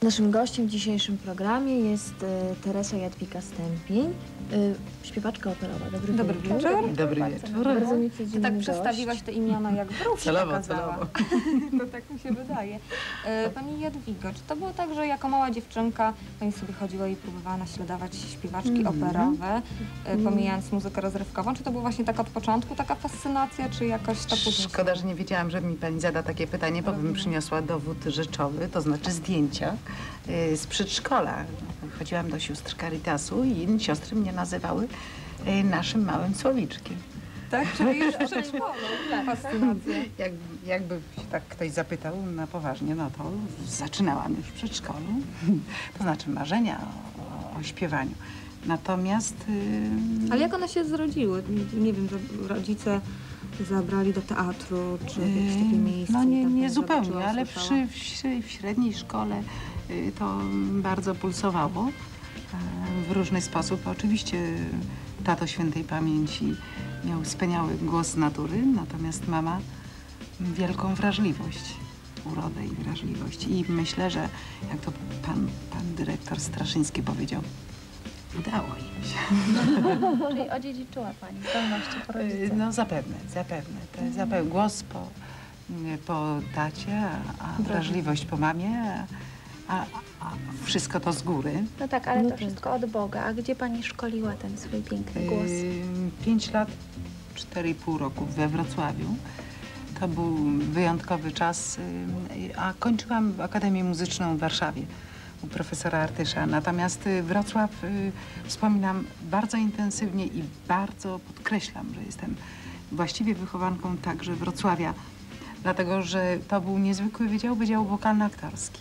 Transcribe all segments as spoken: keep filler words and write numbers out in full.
Naszym gościem w dzisiejszym programie jest y, Teresa Jadwiga-Stępień, y, śpiewaczka operowa. Dobry, Dobry wieczór. wieczór. Dobry wieczór. Bardzo mi Ty codzienny tak gość. przestawiłaś te imiona jak wróżka Celowo, kazała. celowo. To tak mi się wydaje. E, Pani Jadwigo, czy to było tak, że jako mała dziewczynka Pani sobie chodziła i próbowała naśladować śpiewaczki Mm. operowe, e, pomijając muzykę rozrywkową? Czy to było właśnie tak od początku taka fascynacja, czy jakoś to później? Szkoda, że nie wiedziałam, że mi pani zada takie pytanie, bo bym przyniosła dowód rzeczowy, to znaczy zdjęcia y, z przedszkola. Chodziłam do sióstr Caritasu i siostry mnie nazywały y, naszym małym słowiczkiem. Tak? Czyli już przedszkolu, fascynacja. Jak, jakby się tak ktoś zapytał na poważnie, no to zaczynałam już w przedszkolu. To znaczy marzenia o, o śpiewaniu. Natomiast... y, Ale jak one się zrodziły? Nie wiem, że rodzice zabrali do teatru, czy w jakieś takie miejsce? No nie, i tam nie pani zupełnie, zobaczyła, ale usłyszała? przy, w, śre- w średniej szkole y, to bardzo pulsowało e, w różny sposób. Oczywiście tato świętej pamięci miał wspaniały głos z natury, natomiast mama wielką wrażliwość, urodę i wrażliwość. I myślę, że jak to pan, pan dyrektor Straszyński powiedział, udało im się. Czyli odziedziczyła Pani zdolności po rodzicach. No zapewne, zapewne. To jest zapewne głos po, po tacie, a, a wrażliwość po mamie, a, a, a wszystko to z góry. No tak, ale No to tak. wszystko od Boga. A gdzie Pani szkoliła ten swój piękny głos? Yy, Pięć lat, cztery i pół roku we Wrocławiu. To był wyjątkowy czas, yy, a kończyłam Akademię Muzyczną w Warszawie u profesora Artysza. Natomiast yy, Wrocław yy, wspominam bardzo intensywnie i bardzo podkreślam, że jestem właściwie wychowanką także Wrocławia, dlatego że to był niezwykły wydział, wydział wokalno-aktorski.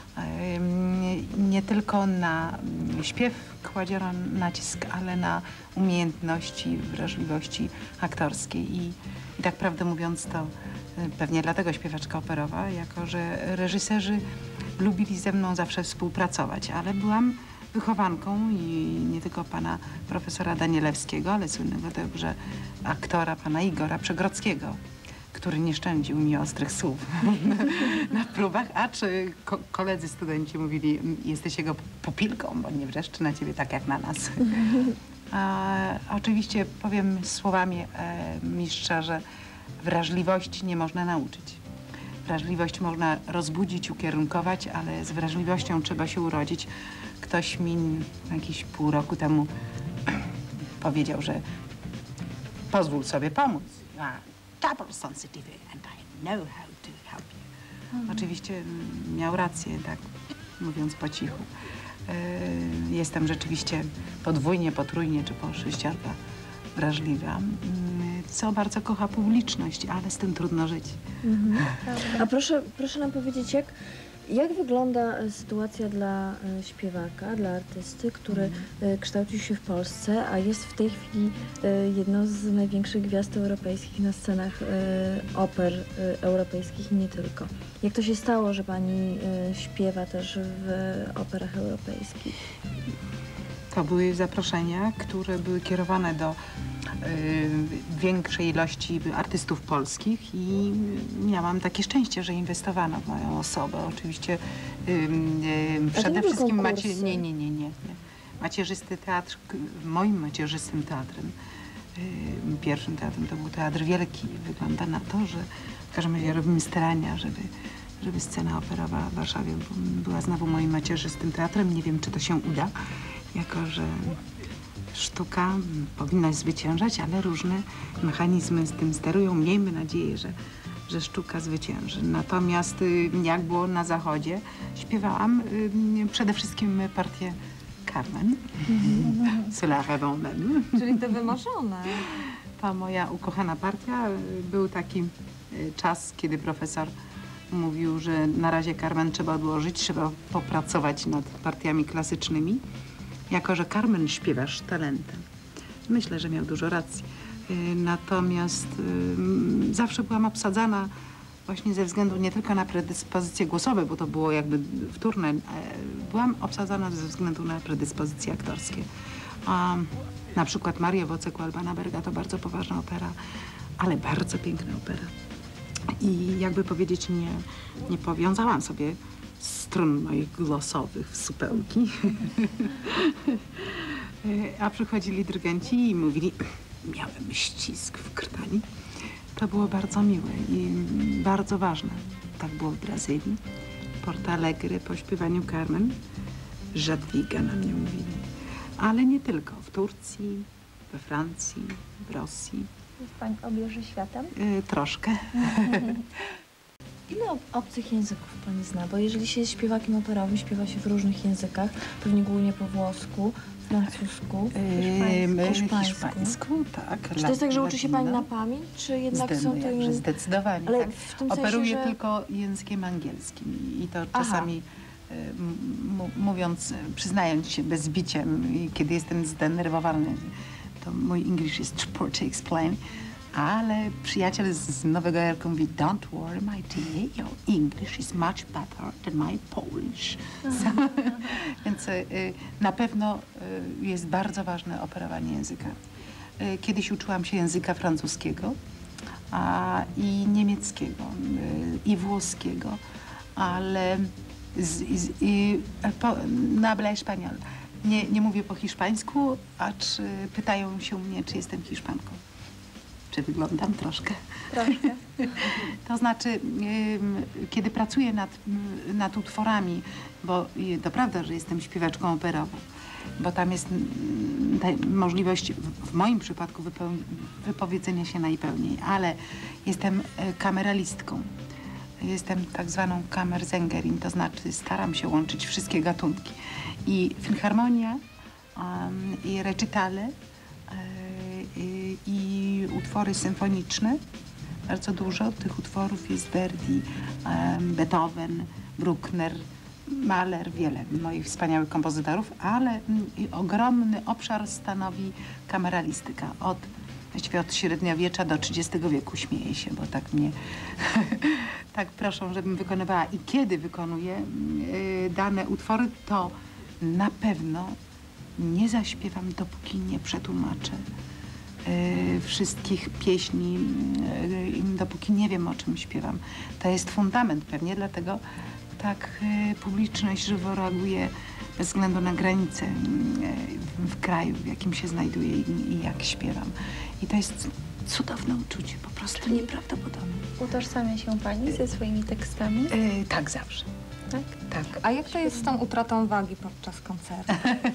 Yy, Nie tylko na mm, śpiew kładziono nacisk, ale na umiejętności, wrażliwości aktorskiej. I, i tak prawdę mówiąc, to y, pewnie dlatego śpiewaczka operowa, jako że reżyserzy lubili ze mną zawsze współpracować, ale byłam wychowanką i nie tylko pana profesora Danielewskiego, ale słynnego także aktora pana Igora Przegrodzkiego, który nie szczędził mi ostrych słów na próbach, a czy ko koledzy studenci mówili, jesteś jego pupilką, bo nie wrzeszczy na ciebie tak jak na nas. A, oczywiście powiem słowami e, mistrza, że wrażliwości nie można nauczyć. Wrażliwość można rozbudzić, ukierunkować, ale z wrażliwością trzeba się urodzić. Ktoś mi jakieś pół roku temu powiedział, że pozwól sobie pomóc. A, double sensitive and I know how to help you. Mhm. Oczywiście miał rację, tak mówiąc po cichu. Yy, jestem rzeczywiście podwójnie, potrójnie czy po sześciorga wrażliwa, yy, co bardzo kocha publiczność, ale z tym trudno żyć. Mhm. A proszę, proszę nam powiedzieć, jak, jak wygląda e, sytuacja dla e, śpiewaka, dla artysty, który e, kształcił się w Polsce, a jest w tej chwili e, jedną z największych gwiazd europejskich na scenach e, oper e, europejskich i nie tylko. Jak to się stało, że Pani e, śpiewa też w operach europejskich? To były zaproszenia, które były kierowane do y, większej ilości artystów polskich i miałam takie szczęście, że inwestowano w moją osobę. Oczywiście y, y, przede były wszystkim konkursy? macie, nie, nie, nie, nie, nie. Macierzysty teatr, k- moim macierzystym teatrem, y, pierwszym teatrem to był Teatr Wielki. Wygląda na to, że w każdym razie robimy starania, żeby żeby scena operowa w Warszawie była znowu moim macierzystym teatrem. Nie wiem, czy to się uda, jako że sztuka powinna zwyciężać, ale różne mechanizmy z tym sterują. Miejmy nadzieję, że, że sztuka zwycięży. Natomiast y, jak było na Zachodzie, śpiewałam y, przede wszystkim partię Carmen, C'est la rêve. Czyli te wymarzone. Ta moja ukochana partia, y, był taki y, czas, kiedy profesor mówił, że na razie Carmen trzeba odłożyć, trzeba popracować nad partiami klasycznymi, jako że Carmen śpiewasz talentem. Myślę, że miał dużo racji. Y, Natomiast y, zawsze byłam obsadzana właśnie ze względu nie tylko na predyspozycje głosowe, bo to było jakby wtórne. e, Byłam obsadzana ze względu na predyspozycje aktorskie. A na przykład Marię Wocek u Albana Berga to bardzo poważna opera, ale bardzo piękna opera. I jakby powiedzieć, nie, nie powiązałam sobie strun moich głosowych w supełki. A przychodzili dyrygenci i mówili, miałem ścisk w krtani. To było bardzo miłe i bardzo ważne. Tak było w Brazylii, Porto Alegre po śpiewaniu Carmen. Jadwiga na mnie mówili. Ale nie tylko. W Turcji, we Francji, w Rosji. Jest Pani obieży światem? Y, troszkę. Ile ob- obcych języków pani zna? Bo jeżeli się jest śpiewakiem operowym, śpiewa się w różnych językach, pewnie głównie po włosku, francusku, Hiszpańsku. hiszpańsku. Hiszpańsku, tak. Czy to jest tak, że uczy się pani na pamięć, czy jednak są to Zdecydowanie, języki? zdecydowanie, Ale tak. w tym Operuję sensie, że... tylko językiem angielskim i to Aha. czasami y, m- mówiąc, przyznając się bez bicia, i kiedy jestem zdenerwowany, to mój English is poor to explain, ale przyjaciel z Nowego Jorku mówi, don't worry my dear, your English is much better than my Polish. So, więc y, na pewno y, jest bardzo ważne operowanie języka. Y, kiedyś uczyłam się języka francuskiego a, i niemieckiego, y, i włoskiego, ale z, z, i, po, no habla español. Nie, nie mówię po hiszpańsku, acz y, pytają się mnie, czy jestem Hiszpanką. Czy wyglądam troszkę? Troszkę. To znaczy, ym, kiedy pracuję nad, ym, nad utworami, bo y, to prawda, że jestem śpiewaczką operową, bo tam jest ym, ta możliwość, w, w moim przypadku, wypeł- wypowiedzenia się najpełniej, ale jestem y, kameralistką. Jestem tak zwaną Kammersängerin, to znaczy staram się łączyć wszystkie gatunki. I filharmonia, um, i recitale, i, i utwory symfoniczne. Bardzo dużo tych utworów jest Verdi, um, Beethoven, Bruckner, Mahler, wiele moich wspaniałych kompozytorów, ale mm, i ogromny obszar stanowi kameralistyka. Od, właściwie od średniowiecza do trzydziestego wieku, śmieję się, bo tak mnie tak proszą, żebym wykonywała. I kiedy wykonuję y, dane utwory, to na pewno nie zaśpiewam, dopóki nie przetłumaczę y, wszystkich pieśni, y, dopóki nie wiem, o czym śpiewam. To jest fundament pewnie, dlatego tak y, publiczność żywo reaguje bez względu na granice y, w, w kraju, w jakim się znajduję i, i jak śpiewam. I to jest cudowne uczucie, po prostu nieprawdopodobne. Utożsamia się Pani ze swoimi tekstami? Y, tak zawsze, Tak? tak. A jak to jest z tą utratą wagi podczas koncertu?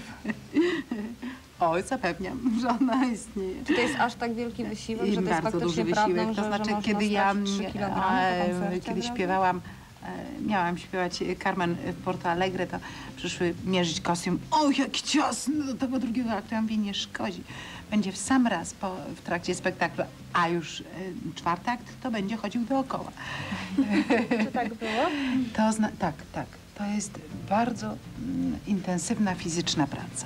Oj, zapewniam, że ona istnieje. Czy to jest aż tak wielki wysiłek, że to jest Bardzo faktycznie duży prawdą, wysiłek. że, To znaczy, że można kiedy ja stracić trzy kilogramy po e, koncercie kiedy od razu? śpiewałam, e, miałam śpiewać Carmen w Porto Alegre, to przyszły mierzyć kostium. O, jaki ciasny do tego drugiego aktu. Ja mówię, nie szkodzi. Będzie w sam raz po, w trakcie spektaklu, a już e, czwarty akt to będzie chodził dookoła. Czy tak było? To zna tak, tak. To jest bardzo mm, intensywna fizyczna praca.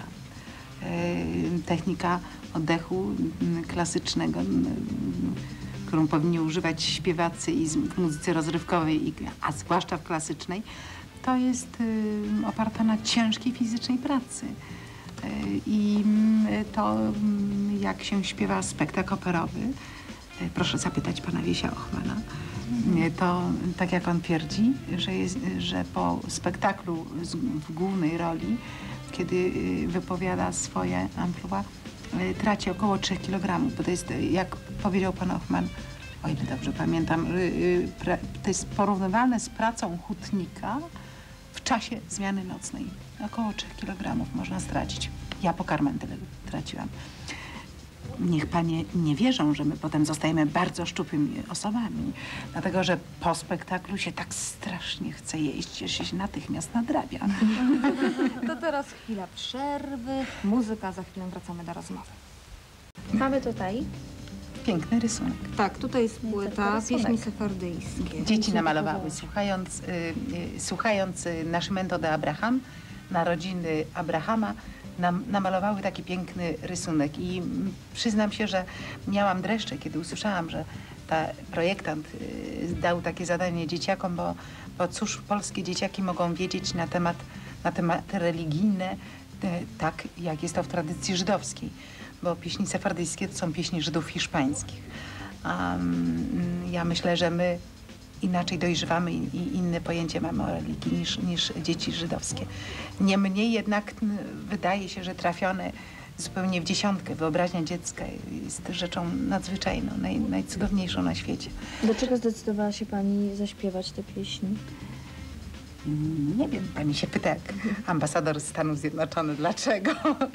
E, technika oddechu mm, klasycznego, mm, którą powinni używać śpiewacy i z, w muzyce rozrywkowej, i, a zwłaszcza w klasycznej, to jest y, oparta na ciężkiej fizycznej pracy. Y, I y, to, y, jak się śpiewa spektakl operowy, y, proszę zapytać pana Wiesia Ochmana, y, to tak jak on twierdzi, że, jest, że po spektaklu z, w głównej roli, kiedy y, wypowiada swoje amplua, y, traci około trzech kilogramów, bo to jest, jak powiedział pan Ochman, o ile dobrze pamiętam, y, y, pra, to jest porównywalne z pracą hutnika w czasie zmiany nocnej. Około trzech kilogramów można stracić. Ja po Carmen tyle traciłam. Niech panie nie wierzą, że my potem zostajemy bardzo szczupłymi osobami, dlatego że po spektaklu się tak strasznie chce jeść, że się natychmiast nadrabia. To teraz chwila przerwy, muzyka, za chwilę wracamy do rozmowy. Mamy tutaj Piękny rysunek. Tak, tutaj jest płyta rysunek. pieśni sefardyjskie. Dzieci namalowały, słuchając, y, y, słuchając y, Nascimento de Abraham, narodziny Abrahama, nam, namalowały taki piękny rysunek. I mm, przyznam się, że miałam dreszcze, kiedy usłyszałam, że ta projektant y, dał takie zadanie dzieciakom, bo, bo cóż polskie dzieciaki mogą wiedzieć na temat, na tematy religijne, y, tak jak jest to w tradycji żydowskiej. Bo pieśni sefardyjskie to są pieśni Żydów hiszpańskich. Um, ja myślę, że my inaczej dojrzewamy i, i inne pojęcie mamy o religii niż, niż dzieci żydowskie. Niemniej jednak n, wydaje się, że trafione zupełnie w dziesiątkę wyobraźnia dziecka jest rzeczą nadzwyczajną, naj, najcudowniejszą na świecie. Dlaczego zdecydowała się pani zaśpiewać te pieśni? Nie wiem, pani się pyta jak ambasador Stanów Zjednoczonych, dlaczego?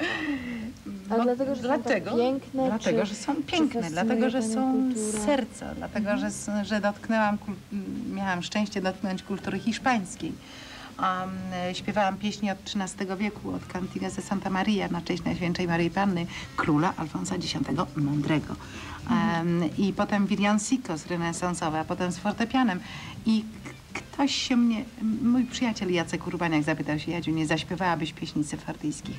A No, dlatego, że dlatego, są tak piękne? Dlatego, czy, że są czy piękne, fascynuje dlatego, że panią są kultura? z serca, dlatego, Mhm. że, s- że dotknęłam, kul- miałam szczęście dotknąć kultury hiszpańskiej. Um, śpiewałam pieśni od trzynastego wieku, od Cantiga de Santa Maria na cześć Najświętszej Maryi Panny, króla Alfonsa X Mądrego. Um, I potem villancicos renesansowe, a potem z fortepianem. I k- ktoś się mnie, mój przyjaciel Jacek Urbaniak zapytał się, Jadziu, nie zaśpiewałabyś pieśni sefardyjskich?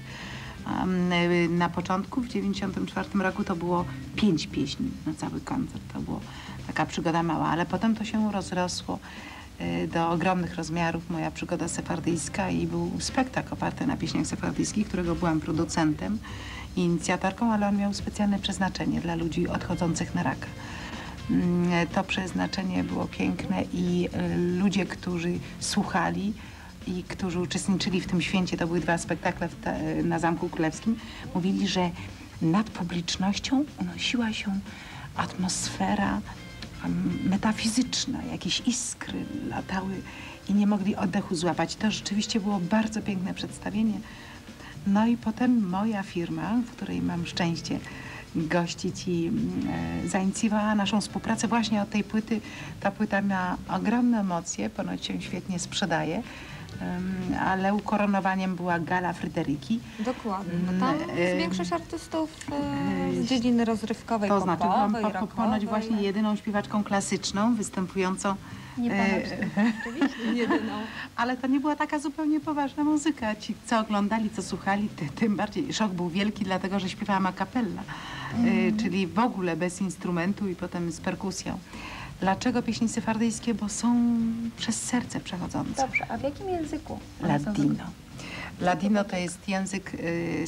Um, na początku, w dziewięćdziesiątym czwartym roku, to było pięć pieśni na cały koncert. To była taka przygoda mała, ale potem to się rozrosło y, do ogromnych rozmiarów, moja przygoda sefardyjska, i był spektakl oparty na pieśniach sefardyjskich, którego byłam producentem i inicjatorką, ale on miał specjalne przeznaczenie dla ludzi odchodzących na raka. Mm, To przeznaczenie było piękne i y, ludzie, którzy słuchali i którzy uczestniczyli w tym święcie, to były dwa spektakle w te, na Zamku Królewskim, mówili, że nad publicznością unosiła się atmosfera um, metafizyczna, jakieś iskry latały i nie mogli oddechu złapać. To rzeczywiście było bardzo piękne przedstawienie. No i potem moja firma, w której mam szczęście gościć, i e, zainicjowała naszą współpracę właśnie od tej płyty. Ta płyta ma ogromne emocje, ponoć się świetnie sprzedaje, em, ale ukoronowaniem była Gala Fryderyki. Dokładnie. No Mm, tam e, jest większość artystów e, e, z dziedziny rozrywkowej, To znaczy popowej, po, po, rockowej. ponoć właśnie jedyną śpiewaczką klasyczną występującą. Nie pana e, wstyd, oczywiście. Jedyną. Ale to nie była taka zupełnie poważna muzyka. Ci, co oglądali, co słuchali, ty, tym bardziej szok był wielki, dlatego że śpiewałam a cappella, y, czyli w ogóle bez instrumentu i potem z perkusją. Dlaczego pieśni sefardyjskie? Bo są przez serce przechodzące. Dobrze, a w jakim języku? one są Ladino. Ladino to jest język y,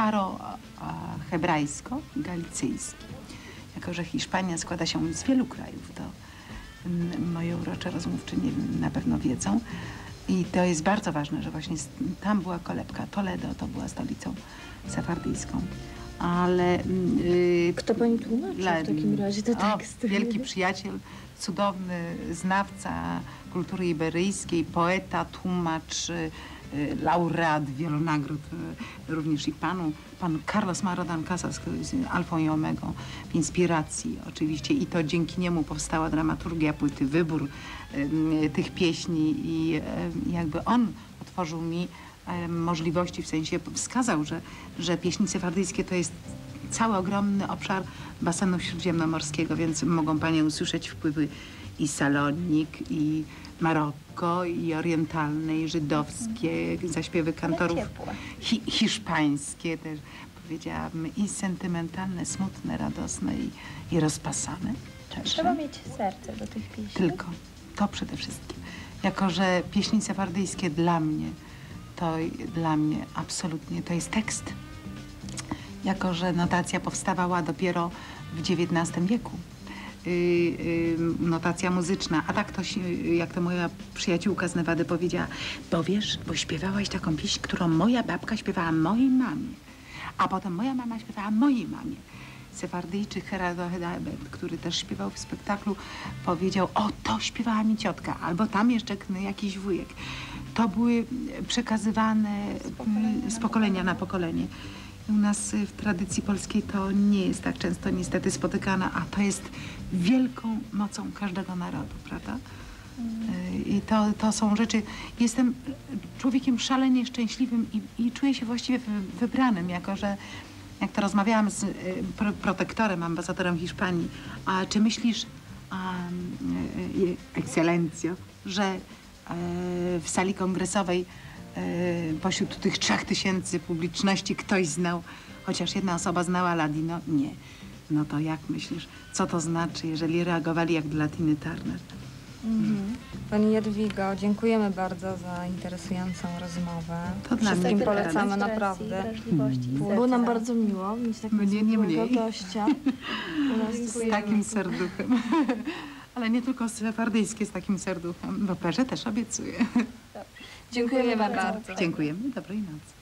staro-hebrajsko-galicyjski. Jako że Hiszpania składa się z wielu krajów, to mm, moje urocze rozmówczynie na pewno wiedzą. I to jest bardzo ważne, że właśnie s- tam była kolebka. Toledo to była stolicą sefardyjską. Ale mm, y, Kto pani tłumaczy w takim razie te o, teksty? wielki przyjaciel, cudowny znawca kultury iberyjskiej, poeta, tłumacz, y, y, laureat wielu nagród, y, również i panu, pan Carlos Marodan Casas, który jest alfą i omegą w inspiracji oczywiście, i to dzięki niemu powstała dramaturgia płyty, wybór y, tych pieśni, i y, jakby on otworzył mi y, możliwości, w sensie wskazał, że, że pieśni sefardyjskie to jest cały ogromny obszar basenu śródziemnomorskiego, więc mogą panie usłyszeć wpływy i Salonik, i Maroko, i orientalne, i żydowskie, zaśpiewy kantorów ciepłe. hi, hiszpańskie też, powiedziałabym, i sentymentalne, smutne, radosne i, i rozpasane. Trzeba mieć serce do tych pieśni. Tylko to przede wszystkim. Jako że pieśni sefardyjskie dla mnie, to dla mnie absolutnie to jest tekst. Jako że notacja powstawała dopiero w dziewiętnastym wieku. Yy, yy, notacja muzyczna. A tak to się, jak to moja przyjaciółka z Nevady powiedziała, bo wiesz, bo śpiewałaś taką pieśń, którą moja babka śpiewała mojej mamie, a potem moja mama śpiewała mojej mamie. Sefardyjczyk Gerardo Hedabet, który też śpiewał w spektaklu, powiedział, o, to śpiewała mi ciotka, albo tam jeszcze jakiś wujek. To były przekazywane mm, z pokolenia na pokolenie. U nas y, w tradycji polskiej to nie jest tak często niestety spotykane, a to jest wielką mocą każdego narodu, prawda? Y, I to, to są rzeczy... Jestem człowiekiem szalenie szczęśliwym i, i czuję się właściwie wy- wybranym, jako że jak to rozmawiałam z y, pro, protektorem, ambasadorem Hiszpanii, a czy myślisz, a, y, y, ekscelencjo, że y, w sali kongresowej y, pośród tych trzech tysięcy publiczności ktoś znał, chociaż jedna osoba znała Ladino? Nie. No to jak myślisz, co to znaczy, jeżeli reagowali jak Latiny Turner? Mhm. Pani Jadwigo, dziękujemy bardzo za interesującą rozmowę. To dla mnie Wszystkim tak polecamy radość. naprawdę. Wrażliwości i Było serca. nam bardzo miło mieć takiego Mnie nie zwykłego mniej. gościa u nas w Z studiu. takim serduchem. Ale nie tylko sefardyjskie z takim serduchem. W operze też obiecuję. Dziękujemy bardzo. Dziękujemy. Dobrej nocy.